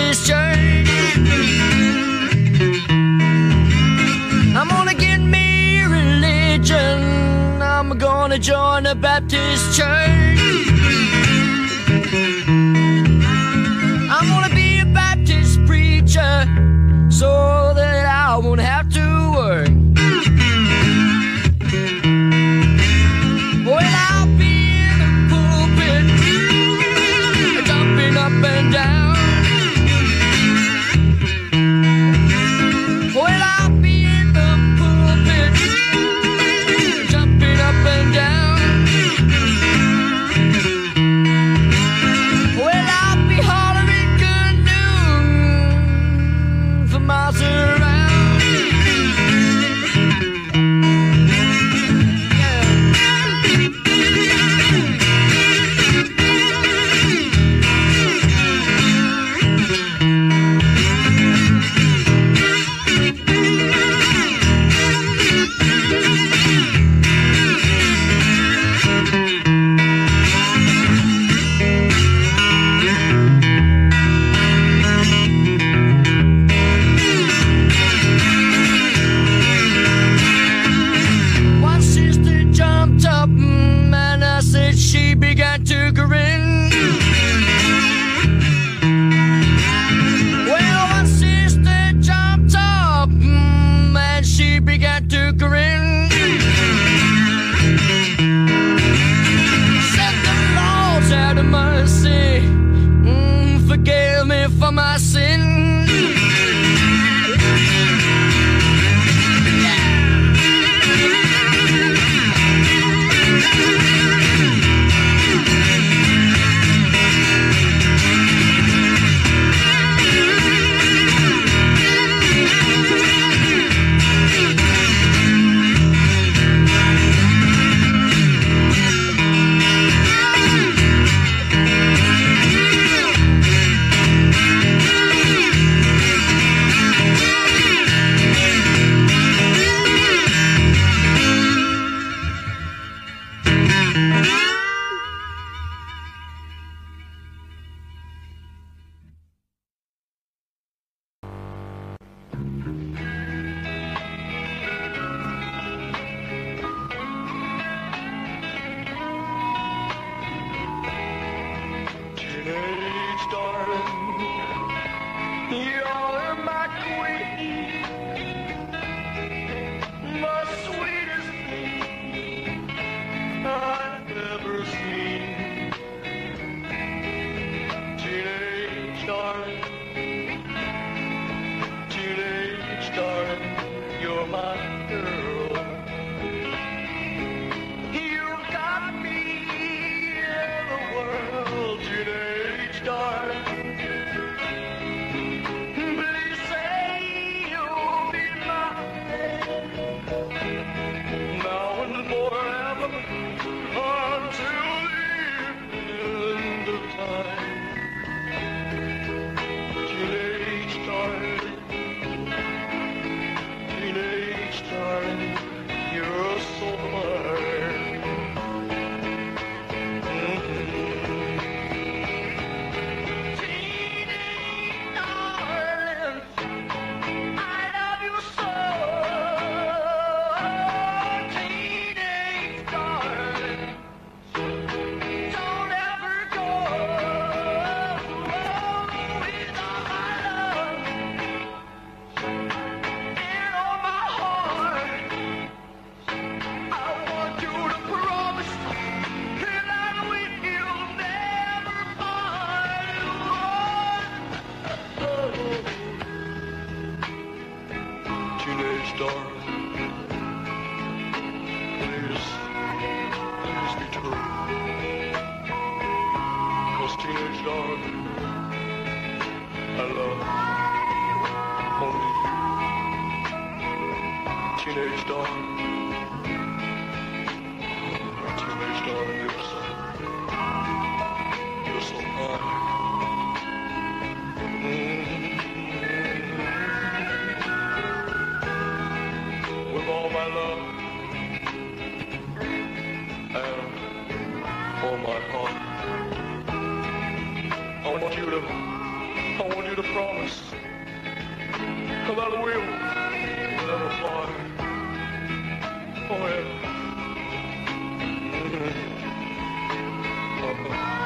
Baptist church. I'm gonna get me a religion. I'm gonna join the Baptist church. I'm gonna be a Baptist preacher so that I won't have to work. Well, I'll be in the pulpit, jumping up and down. Well, I'll be in the pulpit, jumping up and down. Well, I'll be hollering good news for miles around. She began to grin. Well, one sister jumped up and she began to grin. Said the Lord's out of mercy, forgive me for my sin. For my heart, I want you to I want you to promise that I will never fly. Oh, yeah.